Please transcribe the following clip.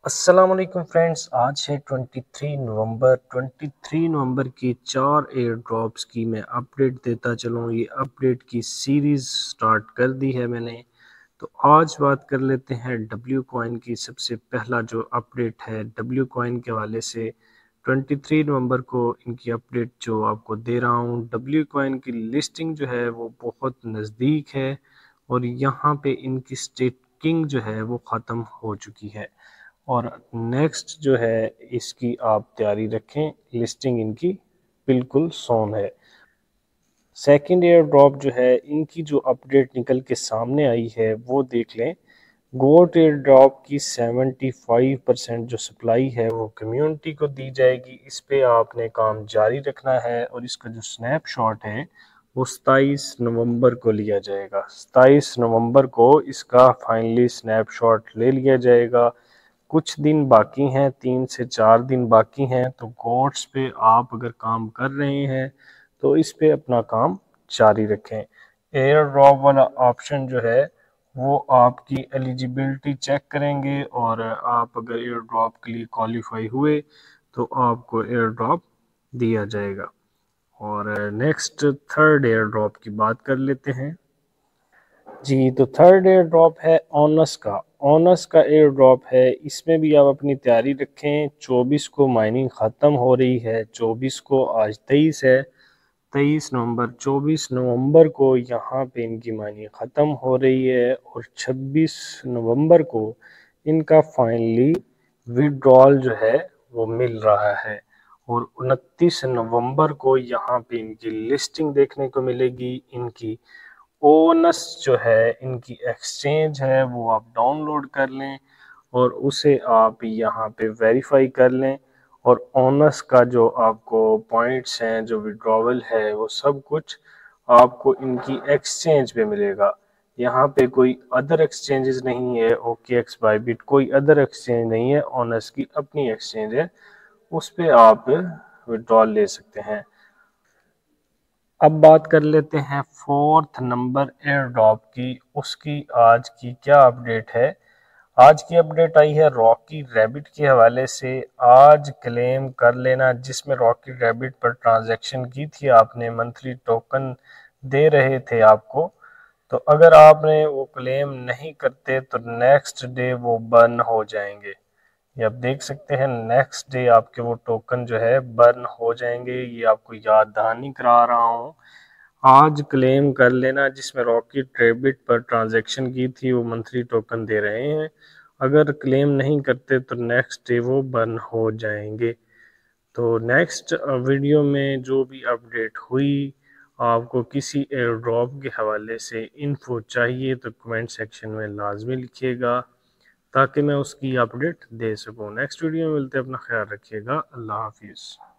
अस्सलामुअलैकुम फ्रेंड्स, आज है 23 नवंबर की 4 एयर ड्रॉप्स की मैं अपडेट देता चलूँ। ये अपडेट की सीरीज़ स्टार्ट कर दी है मैंने। तो आज बात कर लेते हैं डब्ल्यू कॉइन की। सबसे पहला जो अपडेट है डब्ल्यू कॉइन के हवाले से 23 नवंबर को इनकी अपडेट जो आपको दे रहा हूँ। डब्ल्यू कॉइन की लिस्टिंग जो है वो बहुत नज़दीक है और यहाँ पे इनकी स्टेकिंग जो है वो ख़त्म हो चुकी है और नेक्स्ट जो है इसकी आप तैयारी रखें। लिस्टिंग इनकी बिल्कुल सोन है। सेकंड एयर ड्रॉप जो है इनकी जो अपडेट निकल के सामने आई है वो देख लें। गोट एयर ड्रॉप की 75% जो सप्लाई है वो कम्युनिटी को दी जाएगी। इस पे आपने काम जारी रखना है और इसका जो स्नैपशॉट है वो 27 नवंबर को लिया जाएगा। 27 नवंबर को इसका फाइनली स्नैपशॉट ले लिया जाएगा। कुछ दिन बाकी हैं, 3 से 4 दिन बाकी हैं। तो गोट्स पे आप अगर काम कर रहे हैं तो इस पे अपना काम जारी रखें। एयर ड्रॉप वाला ऑप्शन जो है वो आपकी एलिजिबिलिटी चेक करेंगे और आप अगर एयर ड्रॉप के लिए क्वालिफाई हुए तो आपको एयर ड्रॉप दिया जाएगा। और नेक्स्ट थर्ड एयर ड्रॉप की बात कर लेते हैं जी। तो थर्ड एयर ड्रॉप है ऑनस का। ऑनस का एयर ड्रॉप है, इसमें भी आप अपनी तैयारी रखें। 24 को माइनिंग ख़त्म हो रही है। 24 को, आज 23 है, 23 नवंबर, 24 नवंबर को यहाँ पे इनकी माइनिंग ख़त्म हो रही है और 26 नवंबर को इनका फाइनली विड्रॉल जो है वो मिल रहा है और 29 नवंबर को यहाँ पे इनकी लिस्टिंग देखने को मिलेगी। इनकी ओनस जो है इनकी एक्सचेंज है वो आप डाउनलोड कर लें और उसे आप यहाँ पे वेरीफाई कर लें और ओनस का जो आपको पॉइंट्स हैं, जो विड्रॉवल है, वो सब कुछ आपको इनकी एक्सचेंज पे मिलेगा। यहाँ पे कोई अदर एक्सचेंजेस नहीं है, OKX बायबिट कोई अदर एक्सचेंज नहीं है, ओनस की अपनी एक्सचेंज है, उस पे आप विड्रॉल ले सकते हैं। अब बात कर लेते हैं फोर्थ नंबर एयर ड्रॉप की। उसकी आज की क्या अपडेट है? आज की अपडेट आई है रॉकी रैबिट के हवाले से। आज क्लेम कर लेना, जिसमें रॉकी रैबिट पर ट्रांजैक्शन की थी आपने, मंथली टोकन दे रहे थे आपको। तो अगर आपने वो क्लेम नहीं करते तो नेक्स्ट डे वो बर्न हो जाएंगे। ये आप देख सकते हैं, नेक्स्ट डे आपके वो टोकन जो है बर्न हो जाएंगे। ये आपको याद दहानी करा रहा हूँ। आज क्लेम कर लेना, जिसमें रॉकी ट्रेबिट पर ट्रांजैक्शन की थी, वो मंथली टोकन दे रहे हैं। अगर क्लेम नहीं करते तो नेक्स्ट डे वो बर्न हो जाएंगे। तो नेक्स्ट वीडियो में जो भी अपडेट हुई, आपको किसी एयर ड्रॉप के हवाले से इन्फो चाहिए तो कमेंट सेक्शन में लाजमी लिखिएगा ताकि मैं उसकी अपडेट दे सकूं। नेक्स्ट वीडियो में मिलते हैं, अपना ख्याल रखिएगा। अल्लाह हाफिज़।